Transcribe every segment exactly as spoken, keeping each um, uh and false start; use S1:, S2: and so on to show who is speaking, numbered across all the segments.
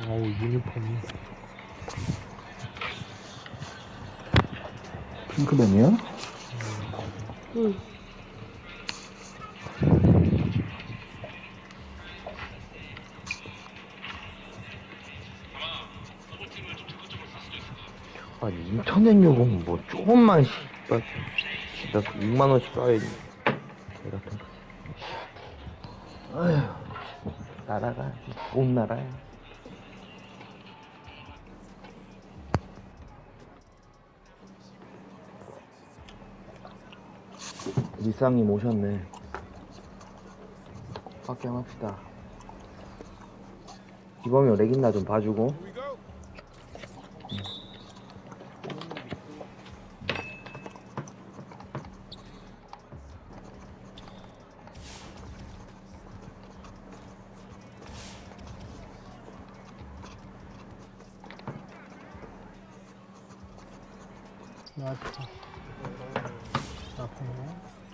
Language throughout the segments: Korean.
S1: 어우, 유니폼이.
S2: 핑크맨이야?
S1: 응.
S3: 아니 인터넷 요금 뭐 조금만 씨발 나 육만 원씩 써야지 개 같은 거. 아휴 나라가 좋은 나라야. 리쌍님 오셨네. 밖에 합시다. 이범이 렉 있나 좀 봐주고.
S1: 나 아프다. 아프네.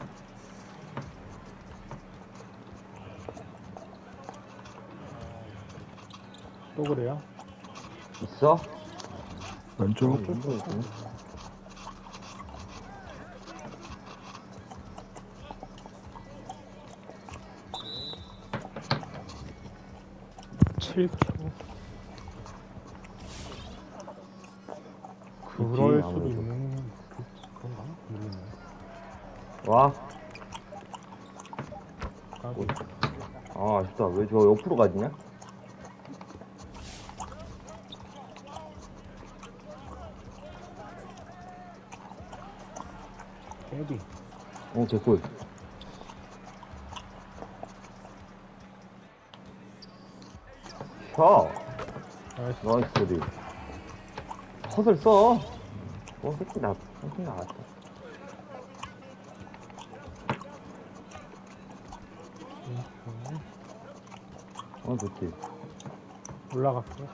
S1: 또 그래요?
S3: 있어?
S2: 왼쪽.
S1: 칠 킬로그램. 그럴 수도
S3: 아무래도.
S1: 있는 그, 그런가? 모르겠네.
S3: 와.
S1: 까비.
S3: 아 아쉽다. 왜 저 옆으로 가지냐?
S1: 깨비.
S3: 어 개꿀. 샤.
S1: 나이스.
S3: 나이스 소리. 컷을 써. 어 새끼 나 새끼 나왔다.
S1: 음,
S3: 어 좋지.
S1: 올라갔어.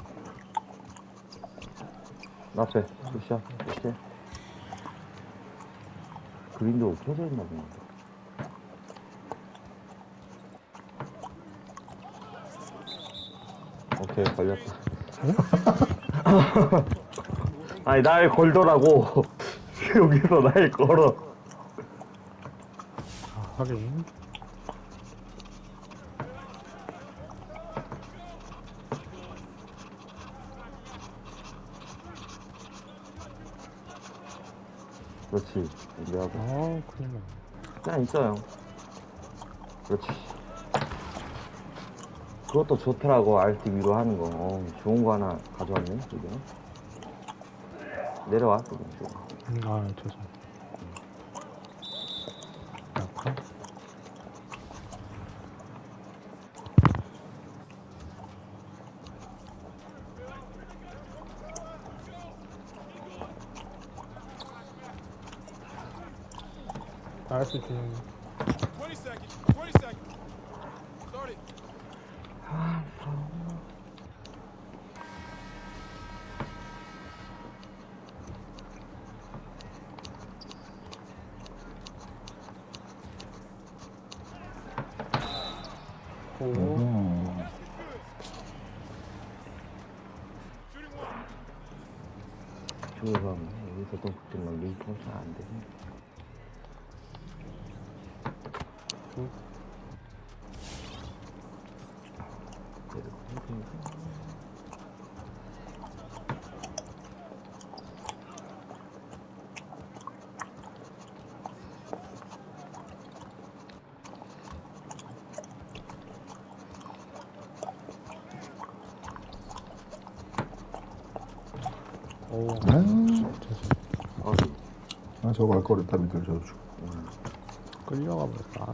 S3: 나 앞에 굿샷 굿샷. 그린도 켜져 있나 보네. 오케이 걸렸다. 아니 날 걸더라고. 여기서 날 걸어.
S1: 아, 하긴.
S3: 그렇지. 내가
S1: 아, 큰일 났네.
S3: 그냥 있어요. 그렇지. 그것도 좋더라고. 알티 위로 하는 거. 어, 좋은 거 하나 가져왔네. 지금 내려와. 지금.
S1: 음, 아, 죄송. 약간. 나이스 준영이.
S4: twenty seconds. twenty seconds. Start it.
S1: 오.
S2: 음.
S3: 저기가 여기서도 그때만 링크가 잘안 되네.
S1: 굿. 오.
S2: 아유.
S1: 죄송.
S3: 어,
S2: 아, 저거 할 거를 다 밑으로 져주고.
S1: 끌려가 버렸다.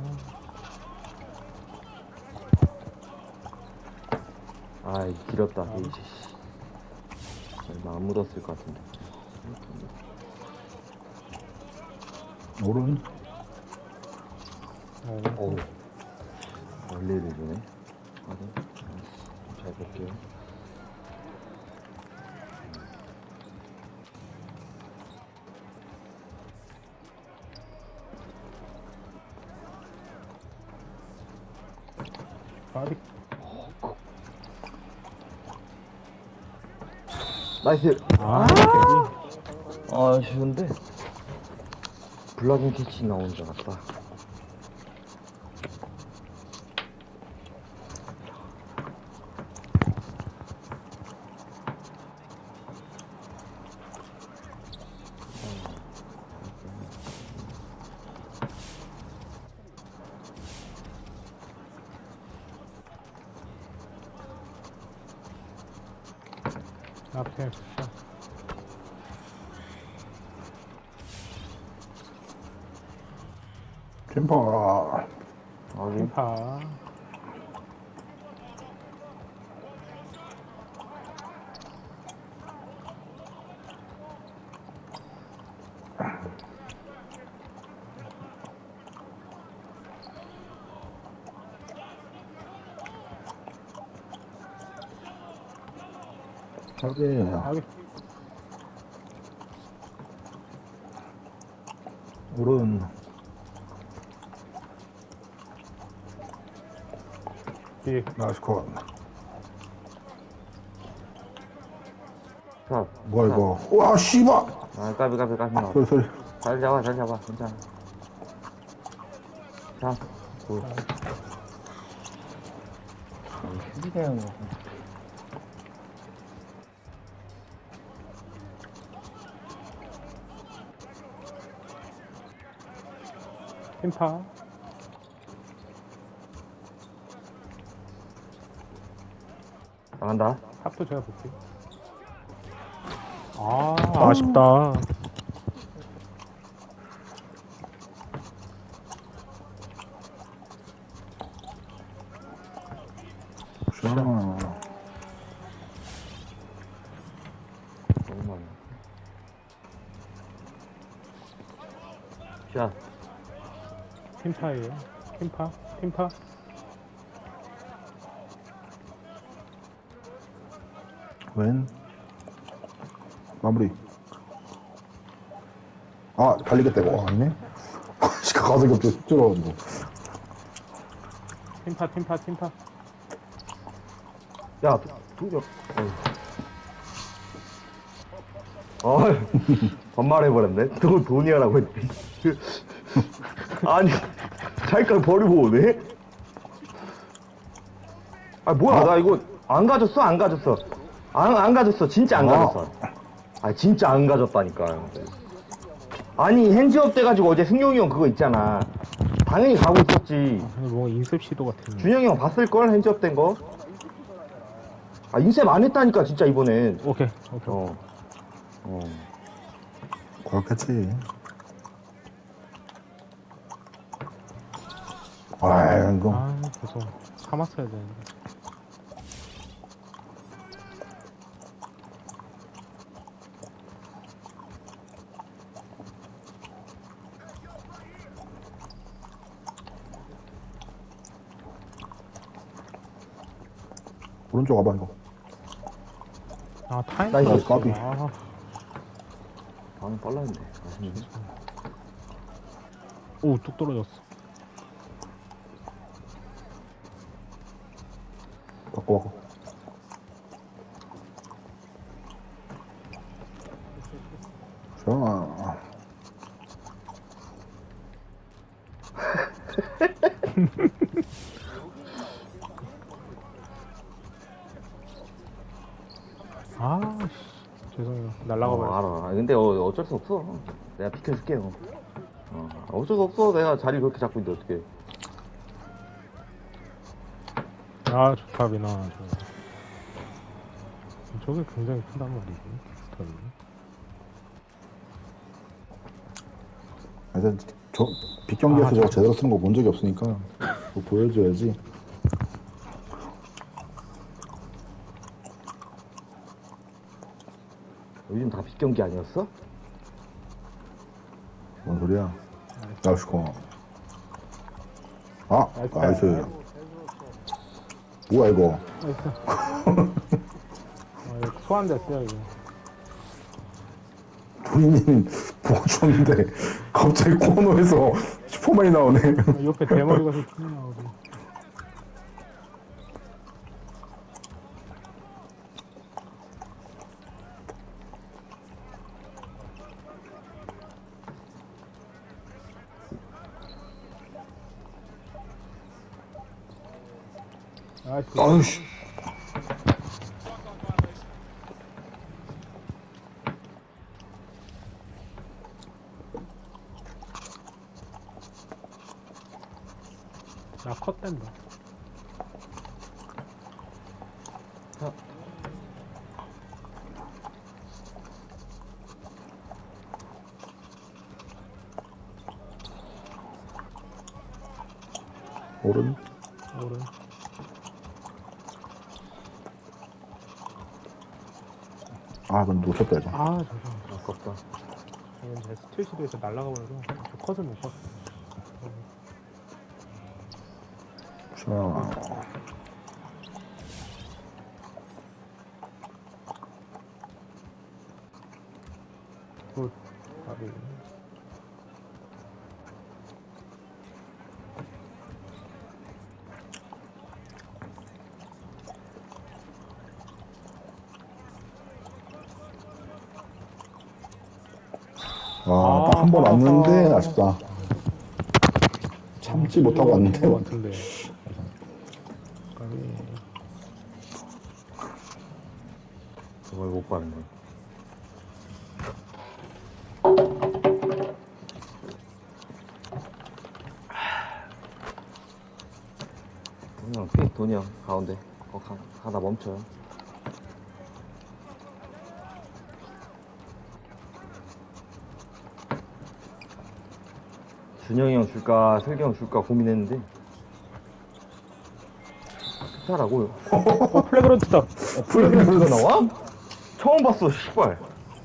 S3: 아이 길었다. 에이씨. 얼마 안 묻었을 것 같은데.
S2: 오른.
S1: 어.
S3: 어우. 원리를 주네. 확인. 잘 볼게요.
S1: 까비.
S3: 나이스.
S1: 아,
S3: 아, 쉬운데? 블락인 캐치 나오는 줄 알았다.
S1: 앞에
S2: 캠퍼.
S3: 아니,
S1: 심파.
S2: 저기,
S1: 여기
S2: 오른.
S1: 뒤.
S2: 나이스 컷.
S3: 자,
S2: 뭐야, 이거. 와, 씨발!
S3: 아, 까비, 까비, 까비 나와.
S2: 소리, 소리.
S3: 잘 잡아, 잘 잡아. 괜찮아. 자, 굿. 휴지대요, 뭐.
S1: 심파.
S3: 나간다.
S1: 탑도 제가 볼게요. 아, 아쉽다.
S2: 샤.
S3: 너무 많아. 자,
S1: 팀파예요. 팀파. 팀파.
S2: 웬? 마무리. 아, 달리겠다, 이거. 아니네? 시카 가속이 없지, 쑥 들어가지고.
S1: 팀파. 팀파. 팀파.
S3: 야, 두 개. 어이, 반말해버렸네. 또 돈이야라고 했대. 아니, 자기까지 버리고 오네? 아, 뭐야, 나 이거 안 가졌어? 안 가졌어? 안, 안 가졌어. 진짜 안
S2: 아.
S3: 가졌어. 아, 진짜 안 가졌다니까. 아니, 핸즈업 돼가지고 어제 승용이 형 그거 있잖아. 당연히 가고 있었지.
S1: 아니, 뭔가 인셉 시도 같은.
S3: 준영이 형 봤을걸? 핸즈업 된 거? 아, 인셉 안 했다니까, 진짜 이번엔.
S1: 오케이. 오케이.
S3: 어. 어.
S2: 그렇겠지. 아, 이거.
S1: 아, 계속 참았어야 되는데.
S2: 오른쪽 와봐, 이거.
S1: 아, 타임.
S3: 나이스,
S1: 떨어졌어.
S2: 까비.
S1: 아,
S3: 방금 빨랐는데. 아쉽네.
S1: 오, 뚝 떨어졌어.
S2: 바꿔, 바꿔. 자.
S1: 아, 씨. 죄송해요. 날라가
S3: 어,
S1: 버렸어.
S3: 알아. 근데 어, 어쩔 수 없어. 내가 비켜줄게요. 어, 어쩔 수 없어. 내가 자리 그렇게 잡고 있는데 어떡해.
S1: 아, 좋다, 미나. 저. 저게 굉장히 크단 말이지. 스턴이.
S2: 하여튼, 저, 빗경기에서
S1: 아,
S2: 저거
S1: 저-
S2: 제대로 쓰는 거 본 적이 없으니까, 그거 보여줘야지.
S3: 요즘 다 빗경기 아니었어?
S2: 뭔 소리야? 나이스 컷. 아, 나이스. 뭐야, 이거.
S1: 나이스. 아, 이거 소환됐어요, 이거.
S2: 부인님 보고 줬는데, 갑자기 코너에서 슈퍼맨이 나오네.
S1: 아, 옆에 대머리가 좀 튀어나오고. 나이스.
S2: 아유씨.
S1: 나 컷된다.
S3: 자,
S2: 오른.
S1: 오른.
S2: 아, 그럼 놓쳤다, 이거.
S1: 아, 잠시만.
S3: 아깝다.
S1: 이건 제 스틸 시도에서 날아가 버려서 저 컷을 못 봤어.
S2: 자,
S1: 굿. 아비.
S2: 아, 딱 한 번 왔는데, 아쉽다. 참지 못하고 왔는데.
S1: 것 같은데. 아비.
S3: 정말 못 봤네. 돈이 형, 피, 돈이 형, 가운데. 거 가, 가다 멈춰요. 준영이 형 줄까, 슬기 형 줄까 고민했는데. 괜찮라고요.
S1: 어, 플래그런트다.
S3: 플래그가 나와? 처음 봤어, 씨발.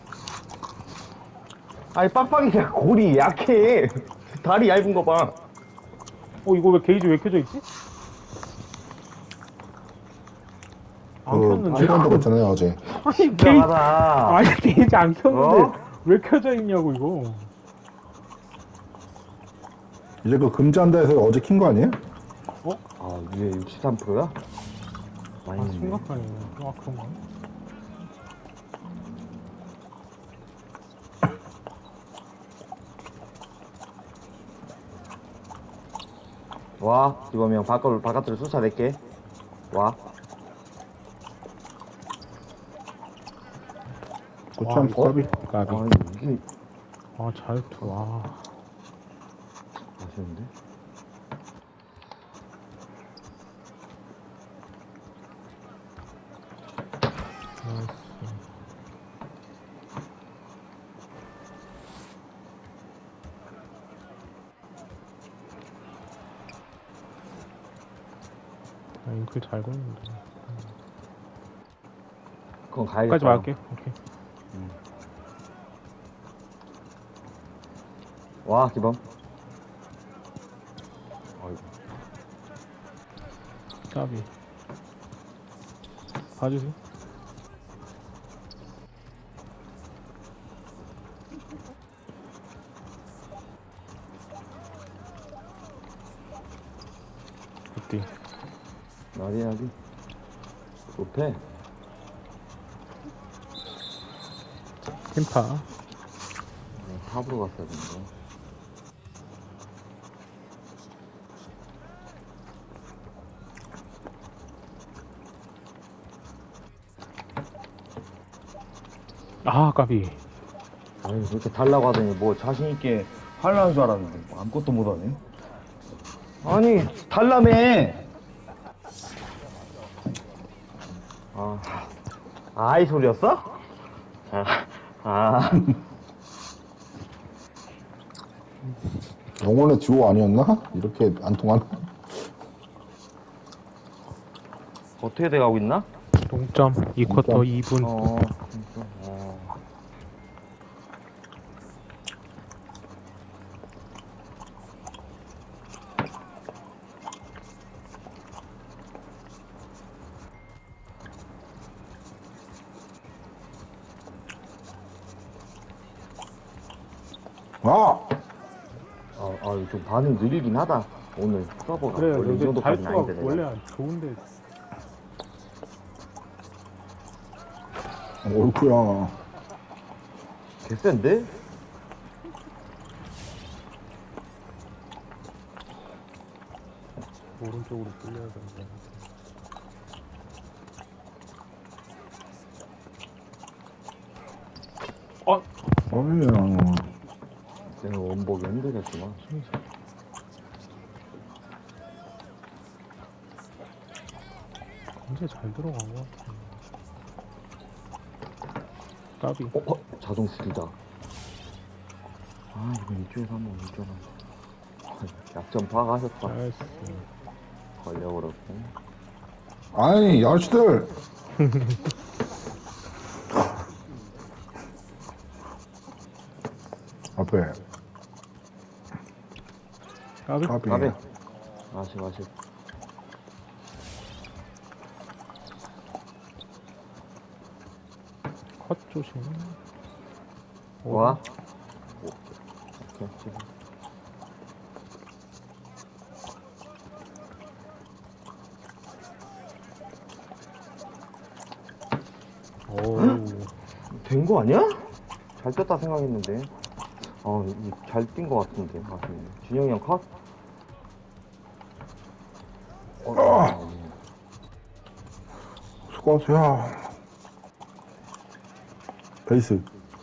S3: 아니, 빡빡이가 골이 약해. 다리 얇은 거 봐.
S1: 어, 이거 왜 게이지 왜 켜져 있지? 안
S2: 그,
S1: 켰는데.
S2: 시간도 그랬잖아요, 어제.
S1: 아니, 게이지.
S3: 이상하다.
S1: 아니, 게이지 안 켰는데.
S3: 어?
S1: 왜 켜져 있냐고, 이거.
S2: 이제 그 금지한다 해서 어제 킨 거 아니에요?
S3: 아, 위에 육십삼 퍼센트야? 많이
S1: 아,
S3: 있네.
S1: 심각하네. 아, 그런가?
S3: 와, 이범이 형, 바깥으로, 바깥으로 쫓아낼게. 와.
S2: 고참
S1: 이거-
S2: 까비.
S1: 까비.
S3: 아, 이게
S1: 아, 잘투. 와.
S3: 아쉬운데?
S1: 나이스. 아, 잉크 잘 걷는다.
S3: 그건 가야겠다.
S1: 여기까지 말할게. 오케이.
S3: 와, 기범. 아이고.
S1: 까비. 봐주세요. 굿디.
S3: 나디, 나디. 높해.
S1: 팀파.
S3: 네, 탑으로 갔어야 되는데.
S1: 아, 까비.
S3: 아니, 그렇게 달라고 하더니 뭐 자신있게 하려는 줄 알았는데, 뭐 아무것도 못하네. 아니, 달라며! 아, 아이 소리였어? 아, 아.
S2: 영혼의 듀오 아니었나? 이렇게 안 통하나?
S3: 어떻게 돼가고 있나?
S1: 동점. 이 쿼터 이 분.
S3: 어, 진짜. 어.
S2: 아!
S3: 아, 아, 좀 반응 느리긴 하다. 오늘 서버가.
S1: 그래,
S3: 원래 이
S1: 근데
S3: 정도까지는
S1: 잘투가
S3: 아닌데. 내가.
S1: 원래 좋은데.
S2: 옳구야.
S3: 개센데?
S1: 오른쪽으로 끌려야 되는데.
S2: 어이야.
S3: 내가 원복이 힘들겠구만.
S1: 굉장히 잘 들어간 것 같아. 까비.
S3: 어, 어 자동 스킬이다. 아 이거 이쪽에서 한번 이쪽으로 한번. 약점 파악하셨다.
S1: 나이스.
S3: 걸려버렸고.
S2: 아이, 야시들! 앞에,
S1: 까비.
S2: 까비.
S3: 까비. 마시 마시.
S1: 컷 조심.
S3: 와. 오케이. 오케이. 지금.
S1: 오.
S3: 된 거 아니야? 잘 떴다 생각했는데. 아, 잘 뛴 거 같은데. 아, 준영이 형 컷? 어, 어.
S2: 수고하세요. 베이스.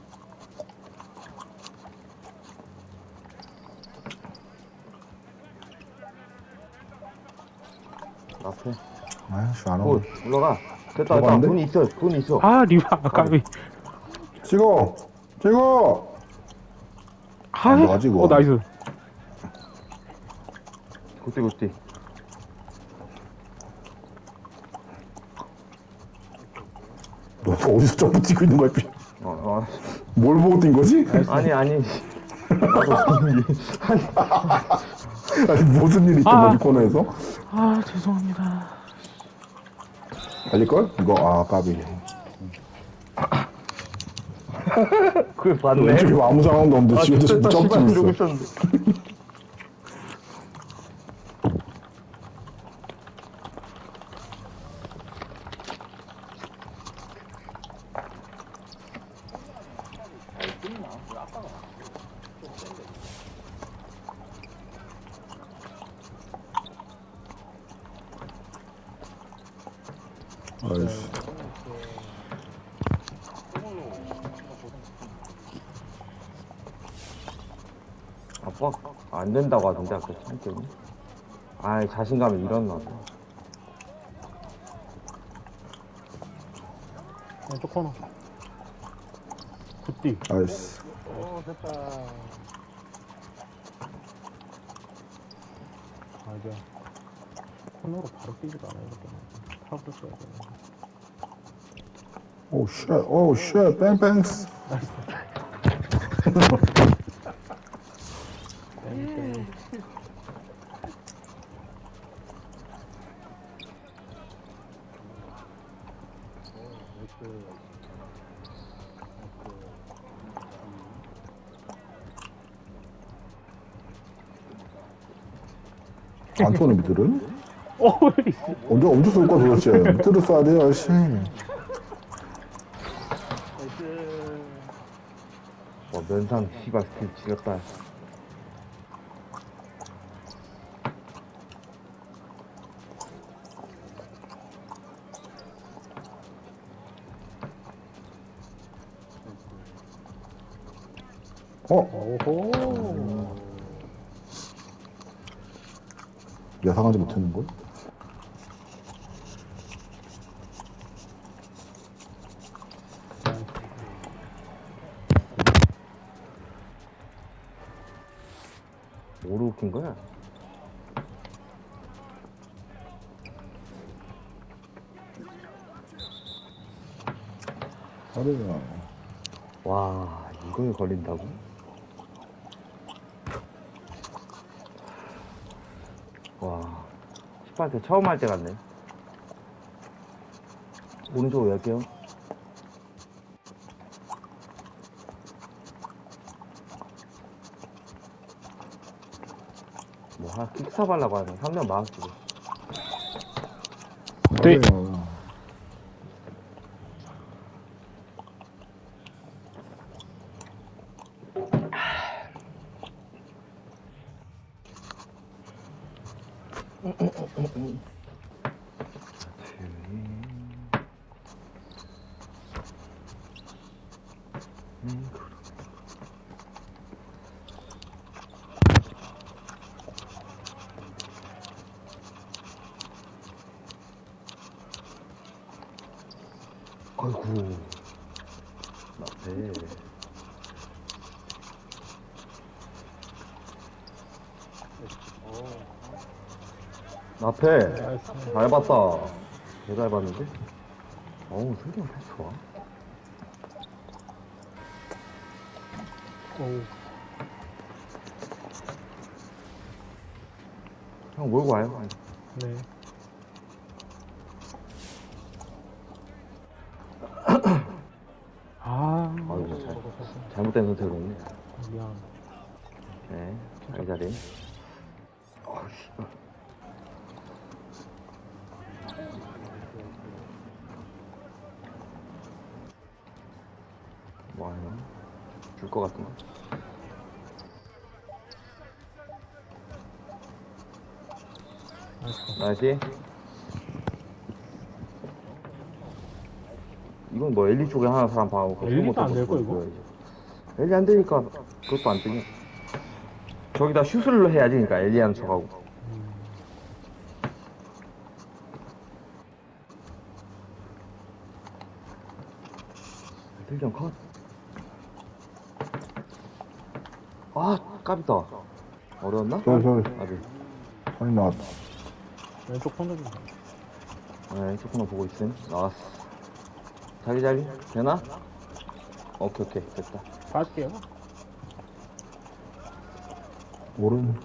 S3: 앞에.
S2: 아이씨, 안
S3: 오,
S2: 오고.
S3: 올라가. 됐다, 됐다.
S2: 들어갔는데?
S3: 돈 있어, 돈 있어.
S1: 아 리바 까비.
S2: 찍어! 찍어!
S1: 아.
S2: 안 들어가지, 이거?
S1: 어 나이스.
S3: 굿띠, 굿띠.
S2: 너 어디서 점프 뛰고 있는 거야? 삐?
S3: 어, 어.
S2: 뭘 보고 뛴 거지?
S3: 아니, 아니. 나도 아니,
S2: 아니, 무슨 일이 있던
S1: 아.
S2: 거지, 코너에서?
S1: 아 죄송합니다.
S2: 알릴걸? 이거, 아, 까비.
S3: 그걸 봤네.
S2: 왼쪽에 뭐 아무 상황도 없는데,
S3: 아,
S2: 지금
S3: 됐다,
S2: 점프
S3: 씨발,
S2: 뛰고
S3: 이러고
S2: 있어.
S3: 있었는데.
S2: 아이씨.
S3: 아빠 안 된다고 하던데 아까 참깨니. 아이 자신감이 잃었나 봐.
S1: 왼쪽 코너. 굿디.
S2: 아이씨.
S1: 오 됐다. 아 이제 코너로 바로 뛰지도 않아요. 이렇게 타고 써야 돼.
S2: 오, 쉣, 오, 쉣, 뺑뺑스.
S1: 땡땡.
S2: 안 토네, 미들은?
S1: 오
S2: 언제, 언제 쏠 거야, 도대체? 미들을 쏴야 돼요, 씨.
S3: 와 면상 씨발 스킬 지렸다.
S2: 어?
S1: 오호.
S2: 예상하지 못했는걸?
S3: 뭐로 웃긴 거야?
S2: 잘해요.
S3: 와 이거에 걸린다고? 와 십팔 대 처음 할 때 같네. 오른쪽으로 열게요. 뭐 하나 킥삽 하려고 하네. 한 명 막았지.
S1: 네.
S2: 잘해요.
S3: 아이고. 나패. 나패.
S1: 나이스.
S3: 잘 봤다. 개잘 봤는데? 어우, 승경 패스 좋아.
S1: 오우.
S3: 형 몰고 와요.
S1: 네. 아.
S3: 아이고, 잘, 잘못된 선택을 했네.
S1: 미안.
S3: 네, 자기 자리. 어우, 씨. 뭐하냐? 줄 것 같은 거.
S1: 나이스.
S3: 나이스. 이건 뭐 엘리 쪽에 하나 사람 봐고
S1: 엘리도 안 되고, 이거?
S3: 엘리 안 되니까 그것도 안 뜨냐. 저기다 슛을 해야지. 그러니까 엘리 하는 척하고.
S1: 음.
S3: 필전 컷. 아, 깝이다. 어려웠나?
S2: 쏘리 쏘리
S3: 아비.
S2: 아니 나왔다.
S1: 왼쪽 코너 좀.
S3: 네, 조금만 보고 있음. 나왔어. 자기 자리 되나? 오케이 오케이 됐다.
S1: 빠질게요.
S2: 오른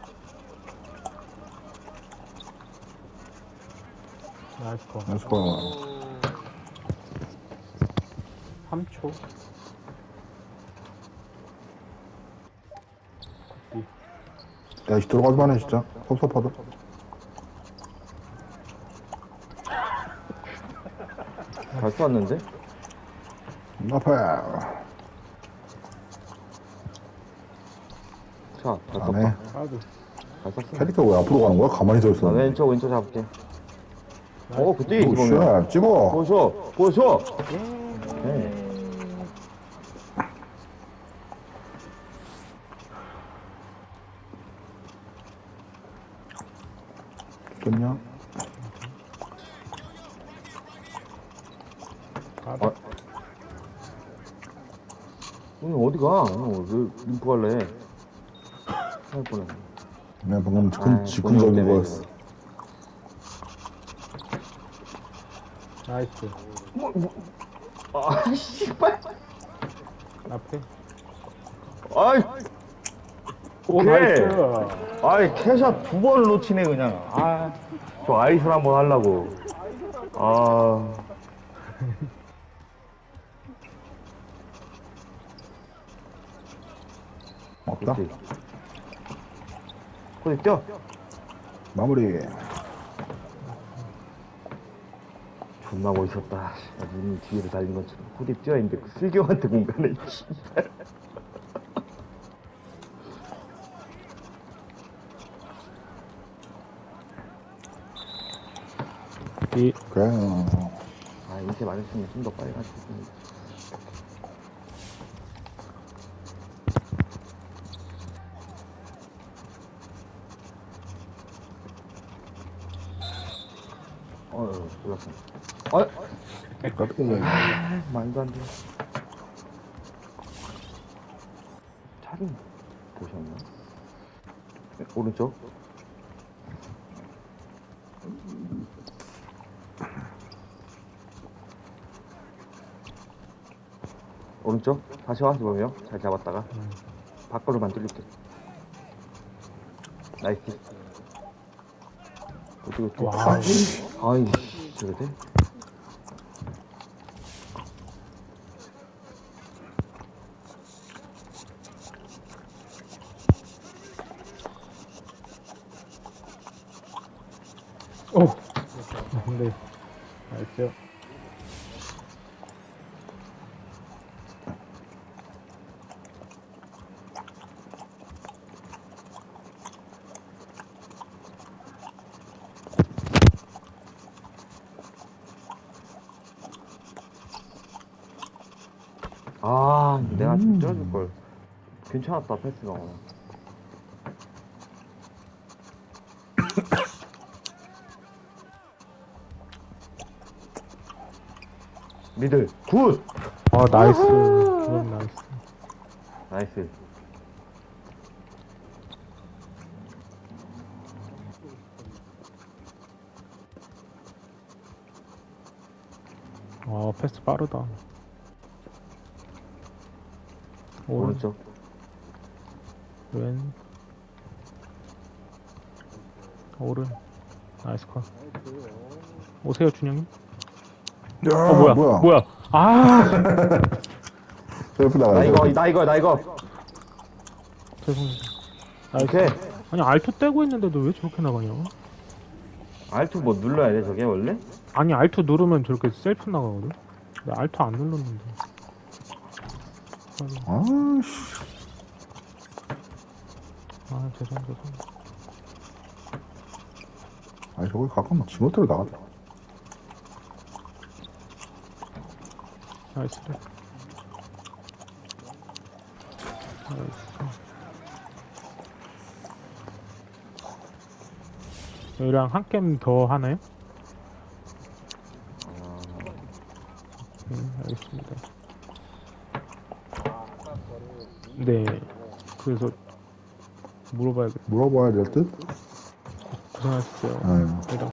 S1: 나이스 컷.
S2: 나이스 거.
S1: 삼 초.
S2: 야이 들어가기만 해 진짜. 섭섭하다.
S3: 잘 쏘았는데?
S2: 앞에
S3: 자, 잘
S2: 안해.
S3: 쐈다.
S1: 빠져.
S3: 잘 쐈어.
S2: 캐릭터 왜 앞으로 가는 거야? 가만히 서
S3: 나
S2: 있어.
S3: 왼쪽 왼쪽 잡을게. 어, 그때
S2: 오,
S3: 이거면.
S2: 쉣, 찍어.
S3: 보여줘, 보여줘.
S1: 예.
S3: 네.
S2: 됐냐?
S1: 빠져.
S3: 아. 오늘 어디 가? 오늘 왜 림프 갈래? 할 뻔했네.
S2: 내가 방금
S3: 아이,
S2: 큰 즉흥적인
S3: 때문에
S2: 거였어.
S1: 나이스.
S3: 뭐, 뭐. 아, 씨발.
S1: 앞에.
S3: 아이,
S1: 오,
S3: 오케이.
S1: 나이스.
S3: 아이, 캐샷 두 번을 놓치네, 그냥. 아, 저 아이스를 한번 하려고. 아.
S2: 없다.
S3: 그렇지. 거기 뛰어.
S2: 마무리.
S3: 존나 멋있었다. 눈이 뒤에서 달린 것처럼. 코디 뛰어있는데 그 슬경한테 공간에, 씨발.
S1: 이.
S2: 그래.
S3: 아, 인쇄 맞았으면 좀 더 빨리 갔을 텐데. 어, 몰랐어. 아,
S2: 깜짝이야.
S3: 아, 말도 안 돼. 차림 보셨나? 네, 오른쪽. 오른쪽. 다시 와, 지범이요. 잘 잡았다가.
S1: 음.
S3: 밖으로만 뚫릴게. 나이스. 어떻게, 어떻게.
S1: 와우.
S3: 아이씨, 저래 돼?
S1: 오. 네. 나이스.
S3: 아, 내가 좀 쪄줄걸. 괜찮았다, 패스가. 미들. 굿!
S1: 아 나이스. 기본 나이스.
S3: 나이스.
S1: 아 패스 빠르다. 오른
S3: 오른쪽.
S1: 왼 오른 나이스 컷. 오세요 준영님.
S2: 야,
S1: 어 뭐야
S2: 뭐야?
S1: 뭐야 아
S2: 셀프
S3: 나
S2: 나가야
S3: 이거, 나 이거, 나 이거.
S1: 죄송합니다. 나이스.
S3: 오케이.
S1: 아니 알투 떼고 있는데도 왜 저렇게 나가냐?
S3: 알투 뭐 눌러야 돼, 저게 원래?
S1: 아니 알투 누르면 저렇게 셀프 나가거든. 근데 알투 안 눌렀는데. 아니,
S2: 아씨.
S1: 아 죄송 죄송.
S2: 아니 저거 가끔 지멋대로 나가더라.
S1: 나이스. 나이스. 여기랑 한 게임 더 하나요? 네, 알겠습니다. 네, 그래서 물어봐야겠다.
S2: 물어봐야 될 듯?
S1: 고생하셨어요.
S2: 아유.
S1: 일단